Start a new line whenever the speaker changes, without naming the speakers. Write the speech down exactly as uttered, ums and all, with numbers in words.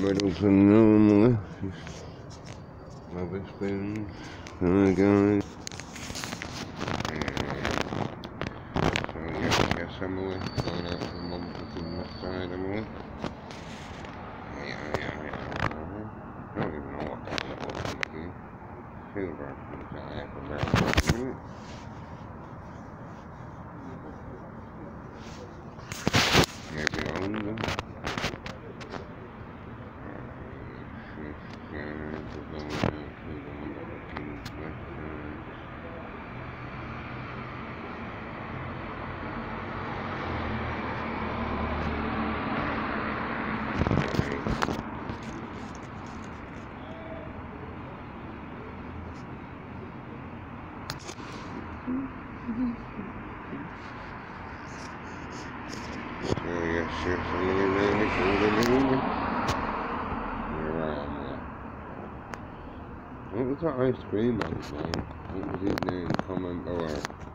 Middleton normally. Rubber spoons. Hi guys. So yes, yes, I'm away. Going out for mum cooking that side, I'm away. Yeah, yeah, yeah. I don't even know what that's supposed to be. Silver. It's not half a barrel. Maybe I own them. Oh yes, yes, I'm gonna really cool in the room. Here I am there. What was that ice cream man's name? What was his name? Comment below.